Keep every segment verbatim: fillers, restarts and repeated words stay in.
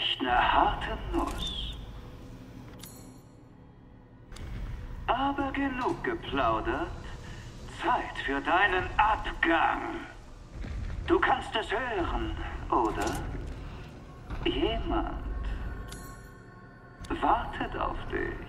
echt eine harte Nuss. Aber genug geplaudert. Zeit für deinen Abgang. Du kannst es hören, oder? Jemand wartet auf dich.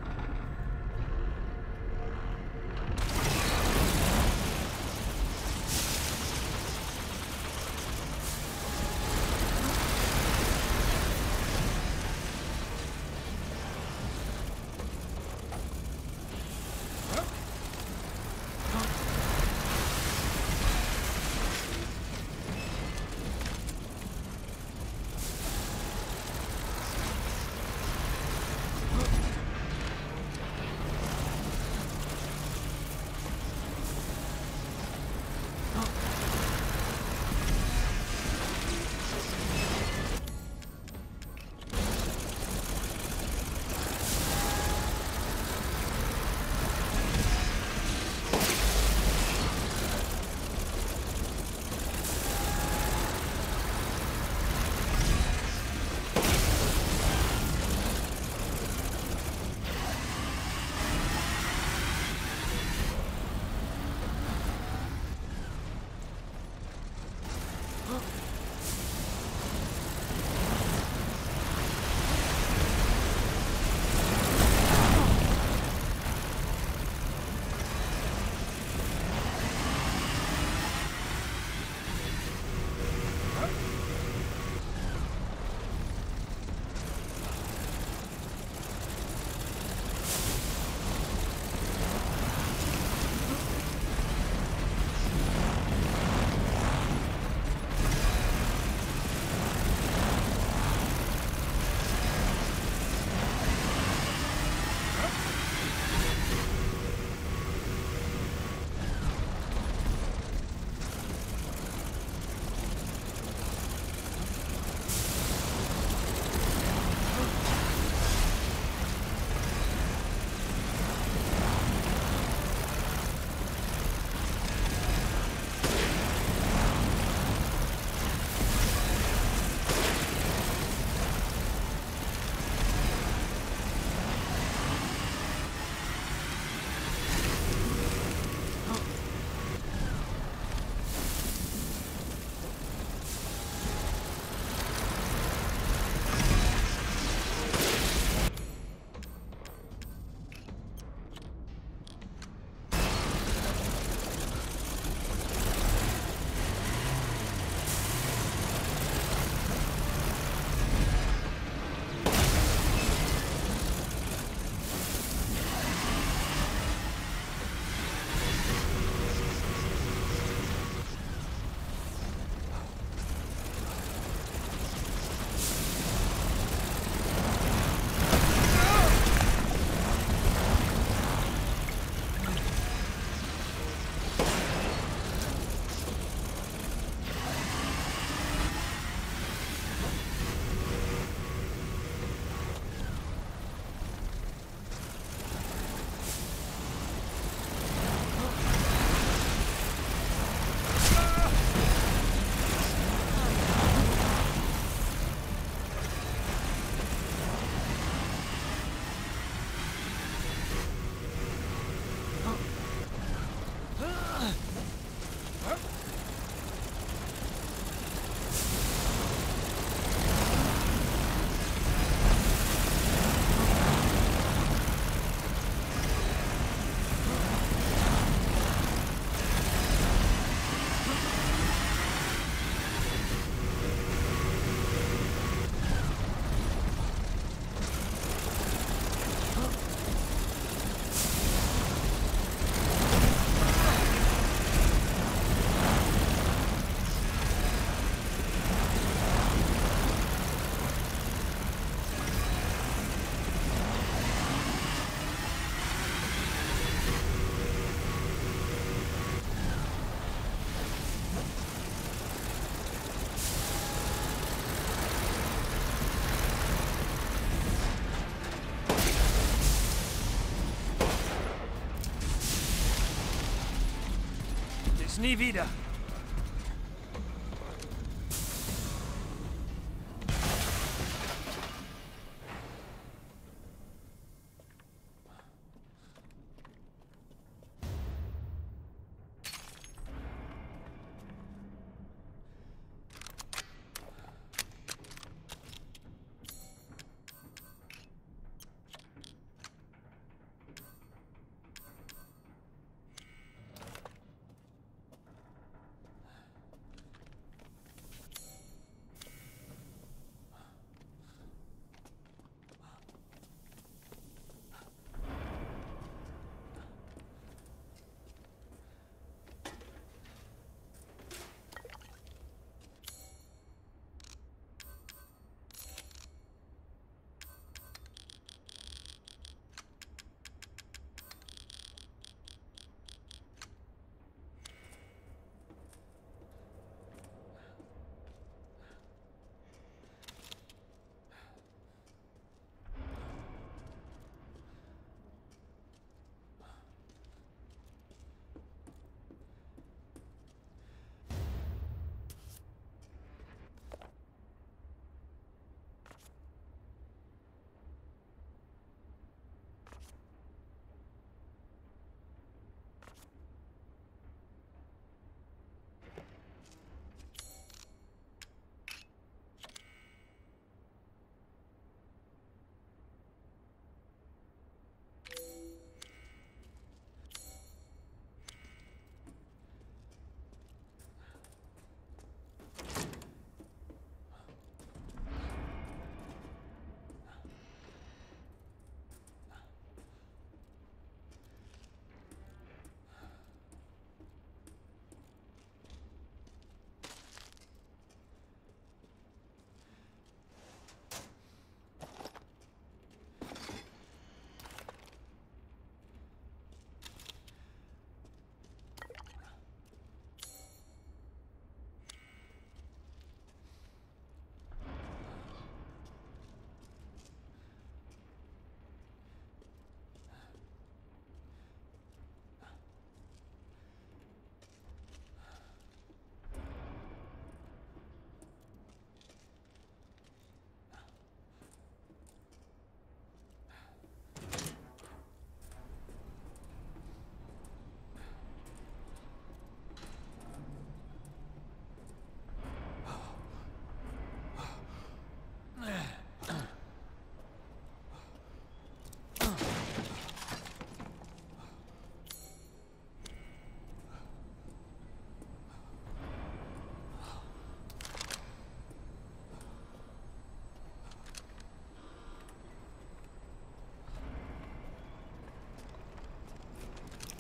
Nie wieder.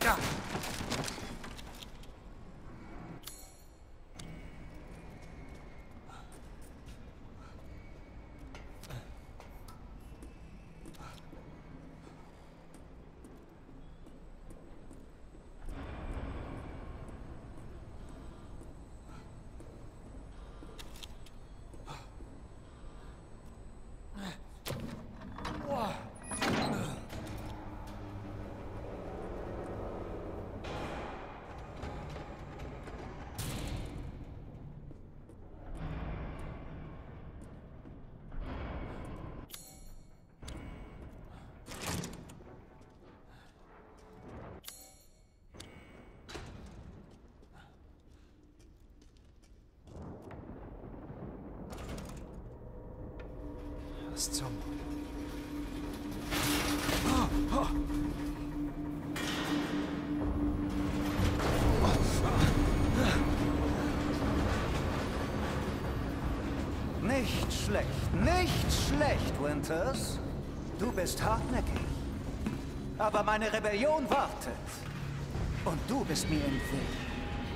Ja. Was zum... Oh, oh. Nicht schlecht, nicht schlecht, Winters. Du bist hartnäckig. Aber meine Rebellion wartet. Und du bist mir im Weg.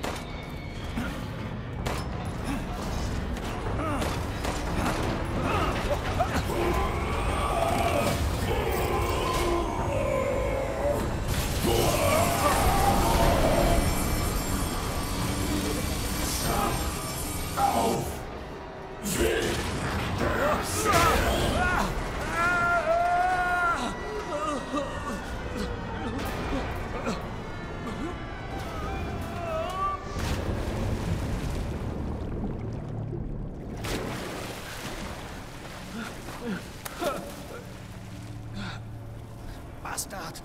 Bastard!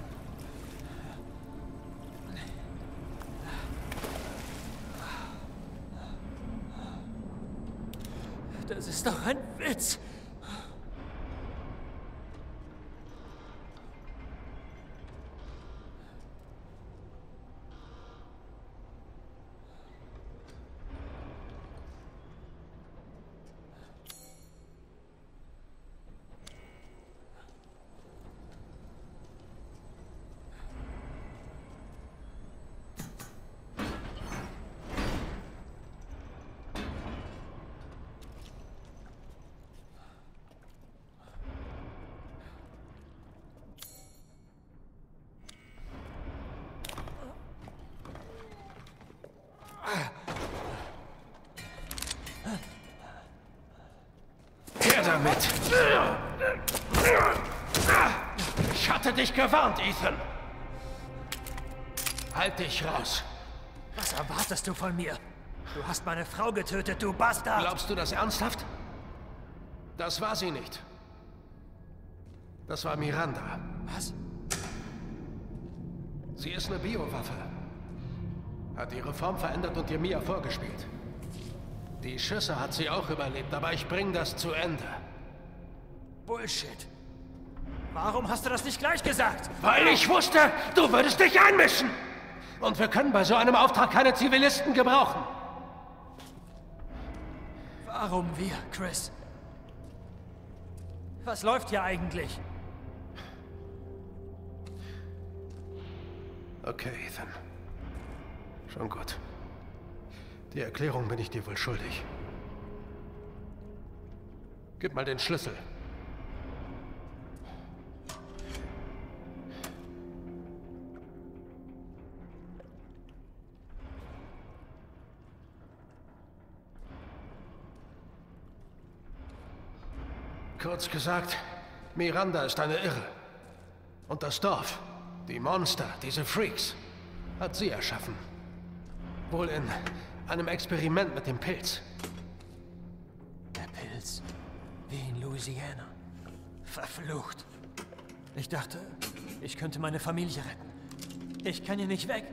Das ist doch ein Witz! Her damit! Ich hatte dich gewarnt, Ethan! Halt dich raus! Was erwartest du von mir? Du hast meine Frau getötet, du Bastard! Glaubst du das ernsthaft? Das war sie nicht. Das war Miranda. Was? Sie ist eine Biowaffe. Hat ihre Form verändert und dir Mia vorgespielt. Die Schüsse hat sie auch überlebt, aber ich bring das zu Ende. Bullshit. Warum hast du das nicht gleich gesagt? Weil ich wusste, du würdest dich einmischen! Und wir können bei so einem Auftrag keine Zivilisten gebrauchen. Warum wir, Chris? Was läuft hier eigentlich? Okay, Ethan. Schon gut. Die Erklärung bin ich dir wohl schuldig. Gib mal den Schlüssel. Kurz gesagt, Miranda ist eine Irre. Und das Dorf, die Monster, diese Freaks, hat sie erschaffen. Wohl in einem Experiment mit dem Pilz. Der Pilz. Wie in Louisiana. Verflucht. Ich dachte, ich könnte meine Familie retten. Ich kann hier nicht weg.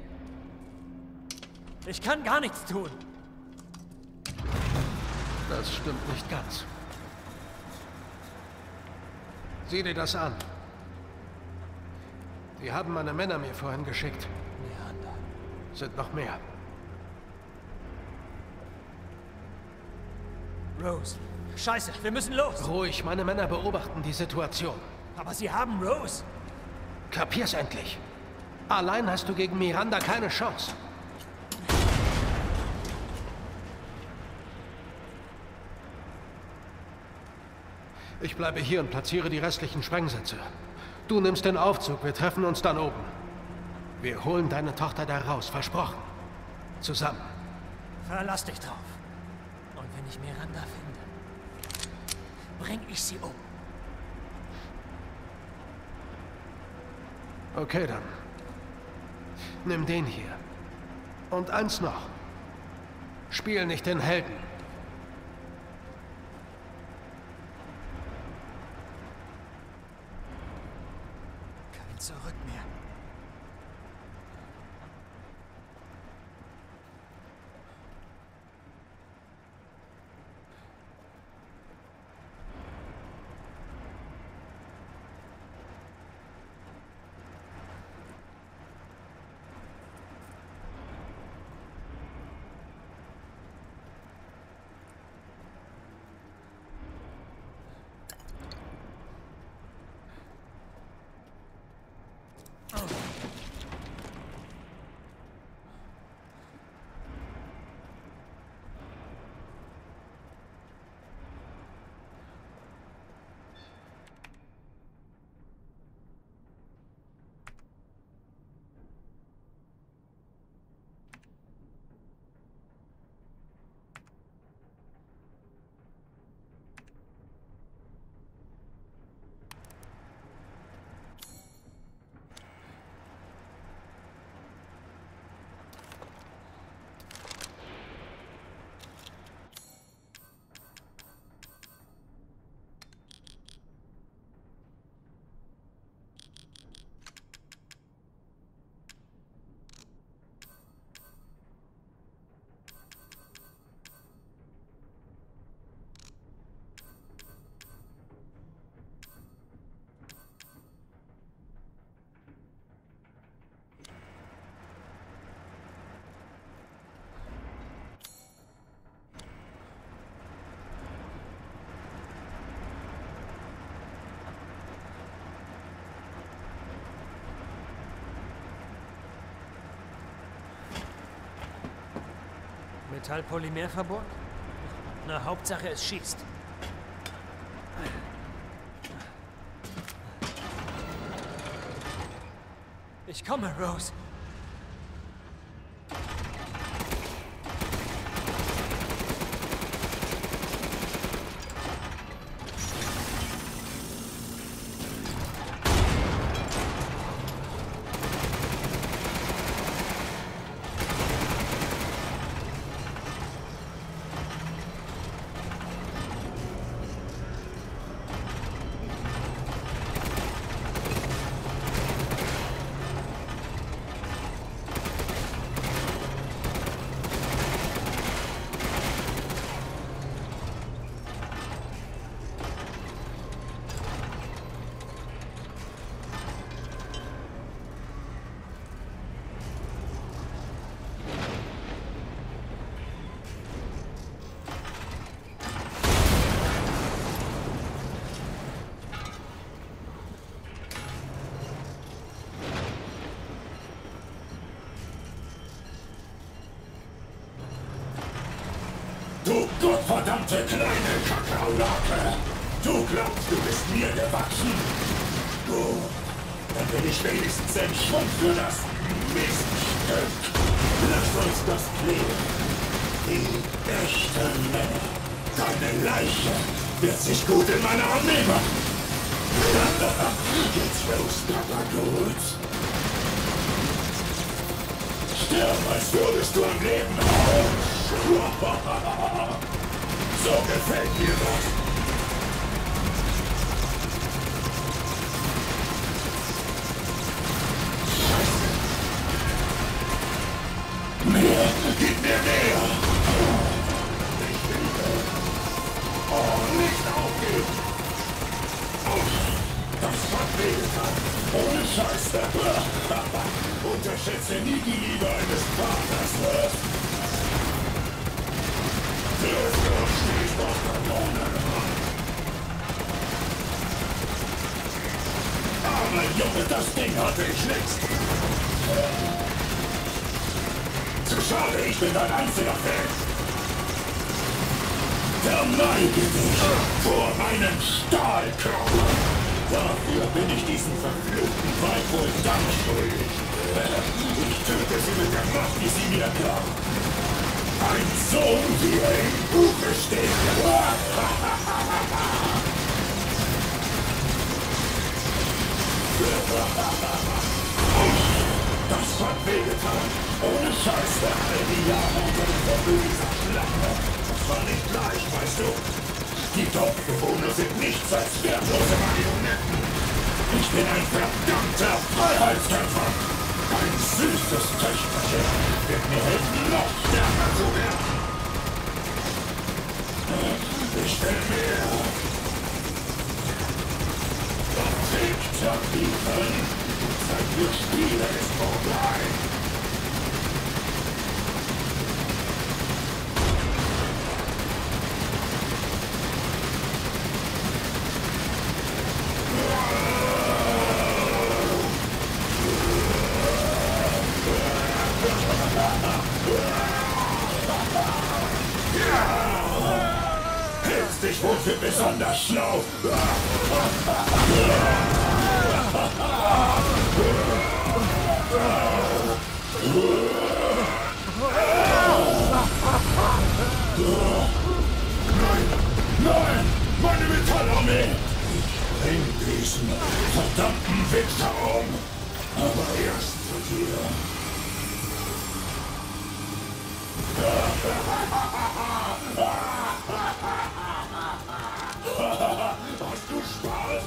Ich kann gar nichts tun. Das stimmt nicht ganz. Sieh dir das an. Die haben meine Männer mir vorhin geschickt. Miranda. Sind noch mehr. Rose. Scheiße, wir müssen los. Ruhig, meine Männer beobachten die Situation. Aber sie haben Rose. Kapier's endlich. Allein hast du gegen Miranda keine Chance. Ich bleibe hier und platziere die restlichen Sprengsätze. Du nimmst den Aufzug, wir treffen uns dann oben. Wir holen deine Tochter da raus, versprochen. Zusammen. Verlass dich drauf. Und wenn ich Miranda finde, bring ich sie um. Okay, dann. Nimm den hier. Und eins noch. Spiel nicht den Helden. Kein Zurück mehr. Metallpolymerverbund? Na, Hauptsache es schießt. Ich komme, Rose. Du gottverdammte kleine Kakaolake! Du glaubst, du bist mir gewachsen? Gut, dann bin ich wenigstens ein Schwung für das Miststück. Lass uns das klären. Die echten Männer. Deine Leiche wird sich gut in meiner Armee machen. Geht's los, Papagut? Stirb, als würdest du am Leben hauen. So gefällt mir das. Mehr, gib mir mehr. Ich liebe. Oh, nicht aufgeben. Oh, das hat wehgetan. Ohne Scheiß. Unterschätze nie die Liebe eines Vaters. Arme Junge, das Ding hatte ich längst. Schade, ich bin dein einziger Fan. Verneige dich vor meinem Stahlkörper. Dafür bin ich diesen verfluchten Weib wohl Dank schuldig. Ich töte sie mit der Macht, die sie mir gab. Ein Sohn, wie er im Buche steht. Das hat wehgetan. Ohne Scheiß für all die Jahre unter dem Verbot dieser Schlange. Das war nicht leicht, weißt du? Die Dorfbewohner sind nichts als wertlose Marionetten. Ich bin ein verdammter Freiheitskämpfer. Ein süßes Töchterchen wird mir helfen, noch stärker zu werden. Ich will mehr. TikTok liefern. Zeit für Spiele ist vorbei. Hältst dich wohl für besonders schlau. Nein, nein, meine Metallarmee! Ich bring diesen verdammten Wichser um. Aber erst zu dir. Hast du Spaß?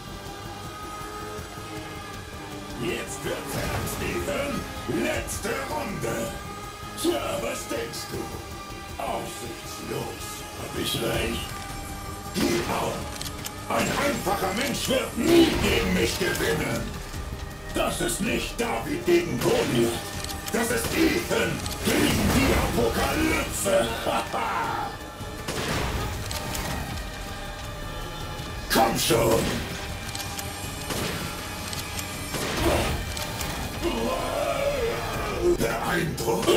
Jetzt wird's ernst, Ethan. Letzte Runde. Tja, was denkst du? Aussichtslos. Hab ich recht? Genau. Ein einfacher Mensch wird nie gegen mich gewinnen. Das ist nicht David gegen Goliath. Das ist Ethan gegen die Apokalypse. Komm schon. Beeindruckend.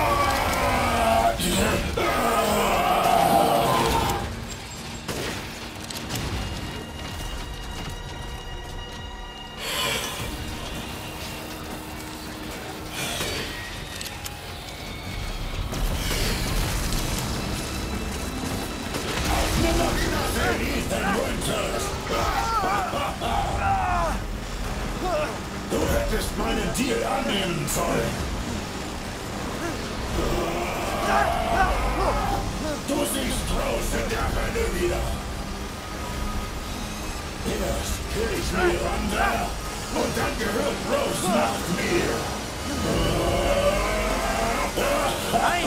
Du hättest meinen Deal annehmen sollen. Du siehst Rose in der Hölle wieder. Erst kill ich Miranda und dann gehört Rose nach mir. Nein!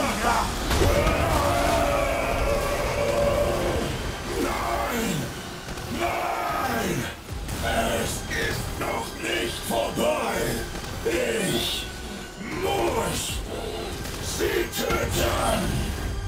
Nein! Nein! Es ist noch nicht vorbei. Ich muss sie töten.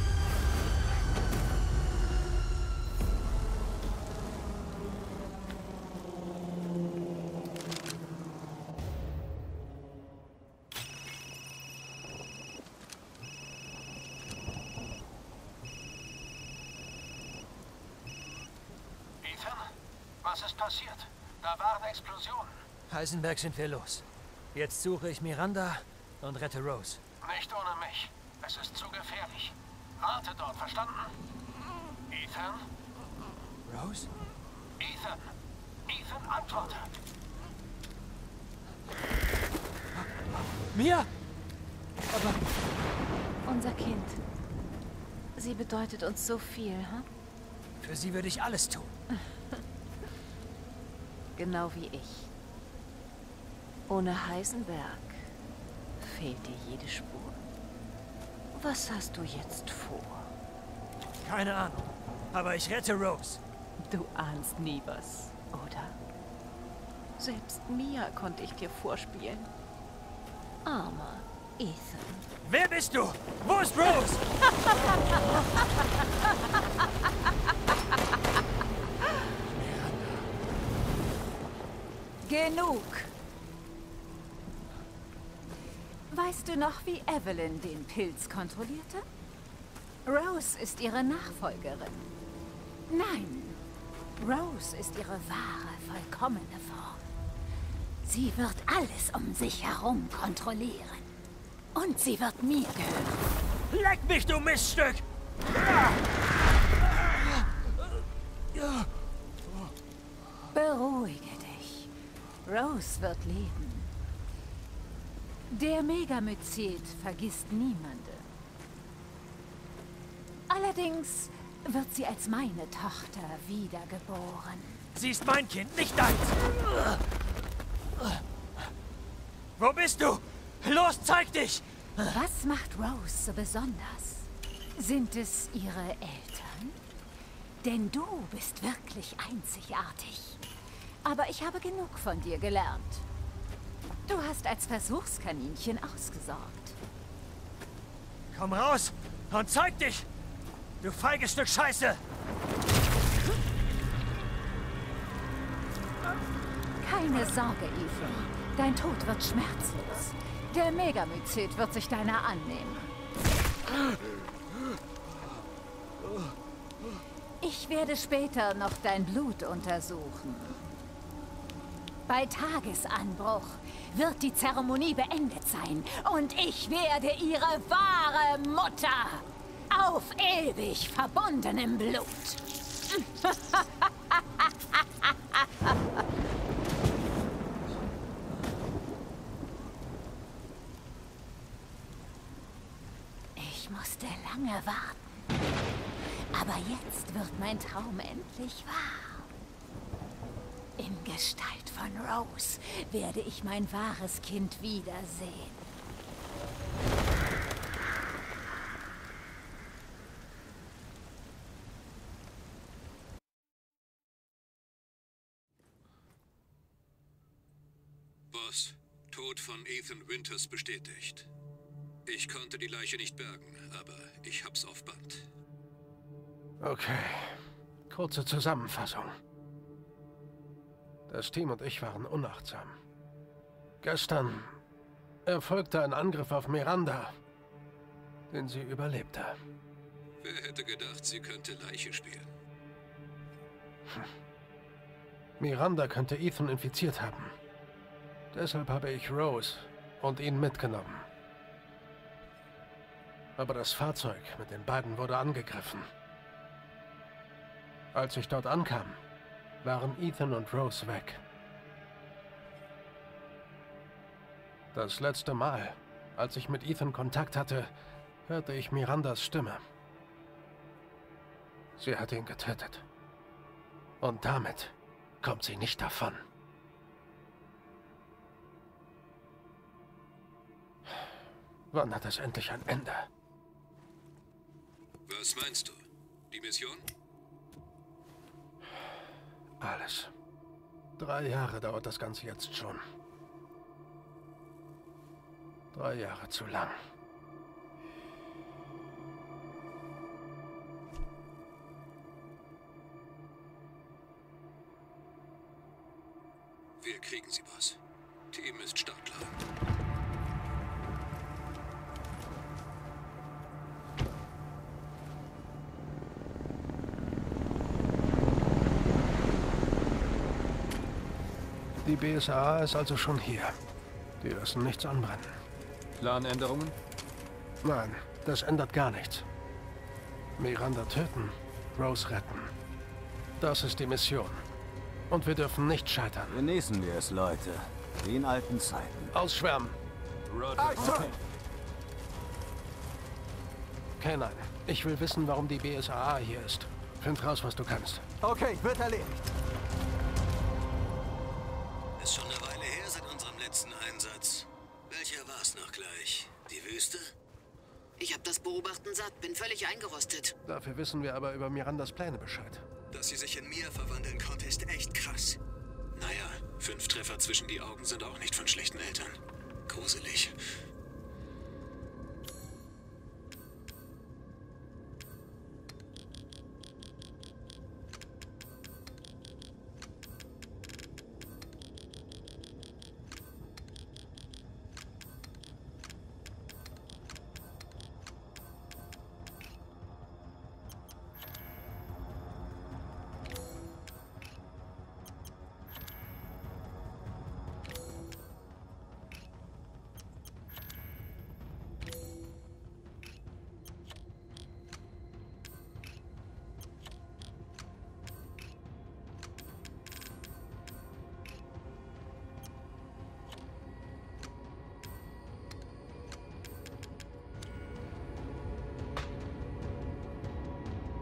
Was ist passiert? Da waren Explosionen. Heisenberg sind wir los. Jetzt suche ich Miranda und rette Rose. Nicht ohne mich. Es ist zu gefährlich. Warte dort, verstanden? Ethan? Rose? Ethan! Ethan, antworte! Mia! Aber... Unser Kind. Sie bedeutet uns so viel, hm? Für sie würde ich alles tun. Genau wie ich. Ohne Heisenberg fehlt dir jede Spur. Was hast du jetzt vor? Keine Ahnung. Aber ich rette Rose. Du ahnst nie was, oder? Selbst Mia konnte ich dir vorspielen. Armer Ethan. Wer bist du? Wo ist Rose? Genug! Weißt du noch, wie Evelyn den Pilz kontrollierte? Rose ist ihre Nachfolgerin. Nein, Rose ist ihre wahre, vollkommene Form. Sie wird alles um sich herum kontrollieren. Und sie wird mir gehören. Leck mich, du Miststück! Beruhige dich. Rose wird leben. Der Megamycet vergisst niemanden. Allerdings wird sie als meine Tochter wiedergeboren. Sie ist mein Kind, nicht deins! Wo bist du? Los, zeig dich! Was macht Rose so besonders? Sind es ihre Eltern? Denn du bist wirklich einzigartig. Aber ich habe genug von dir gelernt. Du hast als Versuchskaninchen ausgesorgt. Komm raus und zeig dich! Du feiges Stück Scheiße! Keine Sorge, Ethan. Dein Tod wird schmerzlos. Der Megamycet wird sich deiner annehmen. Ich werde später noch dein Blut untersuchen. Bei Tagesanbruch wird die Zeremonie beendet sein und ich werde ihre wahre Mutter. Auf ewig verbunden im Blut. Ich musste lange warten. Aber jetzt wird mein Traum endlich wahr. In Gestalt von Rose werde ich mein wahres Kind wiedersehen. Boss, Tod von Ethan Winters bestätigt. Ich konnte die Leiche nicht bergen, aber ich hab's auf Band. Okay, kurze Zusammenfassung. Das Team und ich waren unachtsam. Gestern erfolgte ein Angriff auf Miranda, den sie überlebte. Wer hätte gedacht, sie könnte Leiche spielen? Hm. Miranda könnte Ethan infiziert haben. Deshalb habe ich Rose und ihn mitgenommen. Aber das Fahrzeug mit den beiden wurde angegriffen. Als ich dort ankam, waren Ethan und Rose weg. Das letzte Mal, als ich mit Ethan Kontakt hatte, hörte ich Mirandas Stimme. Sie hat ihn getötet. Und damit kommt sie nicht davon. Wann hat es endlich ein Ende? Was meinst du? Die Mission? Alles. Drei Jahre dauert das Ganze jetzt schon. Drei Jahre zu lang. Wir kriegen sie, Boss. Team ist startklar. Die B S A A ist also schon hier. Die lassen nichts anbrennen. Planänderungen? Nein, das ändert gar nichts. Miranda töten, Rose retten. Das ist die Mission. Und wir dürfen nicht scheitern. Genießen wir es, Leute. Wie in alten Zeiten. Ausschwärmen. Roger. Okay. K neun, ich will wissen, warum die B S A A hier ist. Find raus, was du kannst. Okay, wird erledigt. Ist schon eine Weile her seit unserem letzten Einsatz. Welcher war's noch gleich? Die Wüste? Ich hab das Beobachten satt, bin völlig eingerostet. Dafür wissen wir aber über Mirandas Pläne Bescheid. Dass sie sich in Mia verwandeln konnte, ist echt krass. Naja, fünf Treffer zwischen die Augen sind auch nicht von schlechten Eltern.